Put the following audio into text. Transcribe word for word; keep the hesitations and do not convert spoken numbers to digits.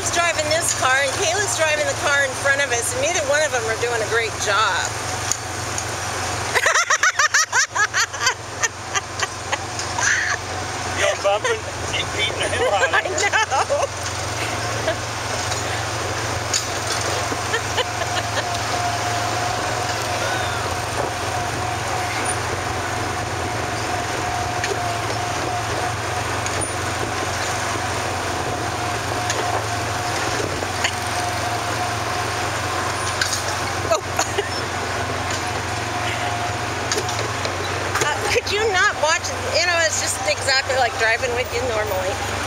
Dave's driving this car, and Kayla's driving the car in front of us, and neither one of them are doing a great job. You're bumping, keep beating the hell out of I know. Could you not watch, you know, it's just exactly like driving with you normally.